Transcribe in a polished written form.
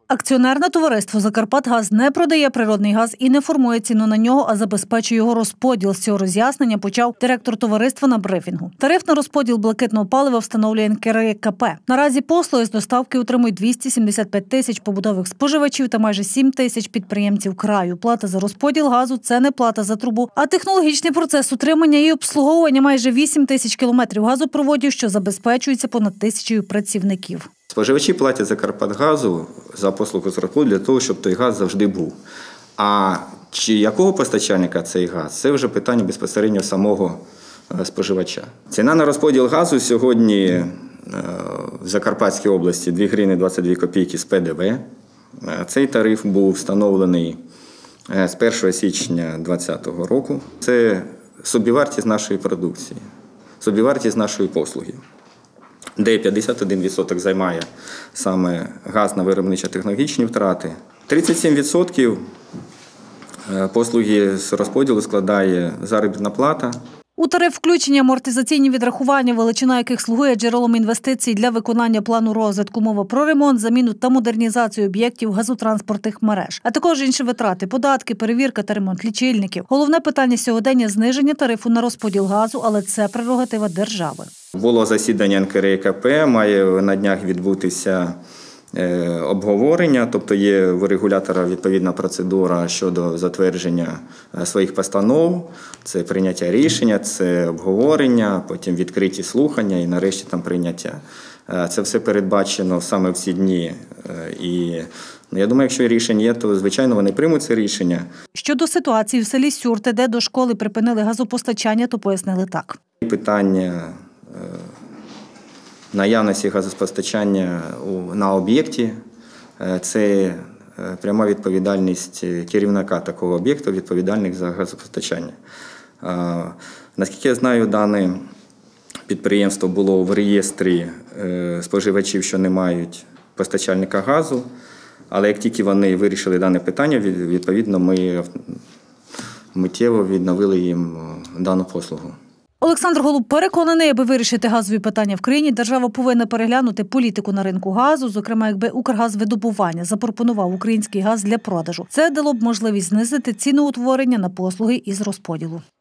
Акціонерне товариство «Закарпатгаз» не продає природний газ і не формує ціну на нього, а забезпечує його розподіл. З цього роз'яснення почав директор товариства на брифінгу. Тариф на розподіл блакитного палива встановлює НКРЕКП. Наразі послуги з доставки отримують 275 тисяч побутових споживачів та майже 7 тисяч підприємців краю. Плата за розподіл газу – це не плата за трубу, а технологічний процес утримання і обслуговування майже 8 тисяч кілометрів газопроводів, що забезпечується понад 1000 працівників. Споживачі платять «Закарпатгазу» за послугу з розподілу для того, щоб той газ завжди був. А чи якого постачальника цей газ – це вже питання безпосередньо самого споживача. Ціна на розподіл газу сьогодні в Закарпатській області 2 гривні 22 копійки з ПДВ. Цей тариф був встановлений з 1 січня 2020 року. Це собівартість нашої продукції, собівартість нашої послуги, де 51% займає саме газ на виробничо-технологічні втрати. 37% послуги з розподілу складає заробітна плата. У тариф включені амортизаційні відрахування, величина яких слугує джерелом інвестицій для виконання плану розвитку. Мова про ремонт, заміну та модернізацію об'єктів газотранспортних мереж, а також інші витрати, податки, перевірка та ремонт лічильників. Головне питання сьогодення – зниження тарифу на розподіл газу, але це прерогатива держави. Було засідання НКРЕКП, має на днях відбутися обговорення, тобто є у регулятора відповідна процедура щодо затвердження своїх постанов, це прийняття рішення, це обговорення, потім відкриті слухання і нарешті там прийняття. Це все передбачено саме в ці дні. І я думаю, якщо рішення є, то, звичайно, вони приймуть це рішення. Щодо ситуації в селі Сюрте, де до школи припинили газопостачання, то пояснили так. Питання наявності газопостачання на об'єкті – це пряма відповідальність керівника такого об'єкту, відповідальних за газопостачання. Наскільки я знаю, дане підприємство було в реєстрі споживачів, що не мають постачальника газу, але як тільки вони вирішили дане питання, відповідно, ми миттєво відновили їм дану послугу. Олександр Голуб переконаний, аби вирішити газові питання в країні, держава повинна переглянути політику на ринку газу, зокрема, якби Укргазвидобування запропонував український газ для продажу. Це дало б можливість знизити ціноутворення на послуги із розподілу.